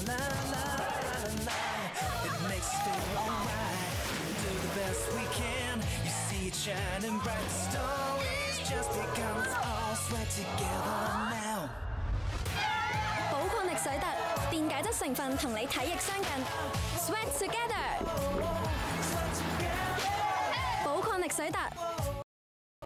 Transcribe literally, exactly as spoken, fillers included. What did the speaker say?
la la la la. It makes us feel alright. We do the best we can. You see it shining bright. The story's just begun. Let's all sweat together now. 寶礦力水特電解質成分同你體液相近 ，Sweat together。寶礦力水特。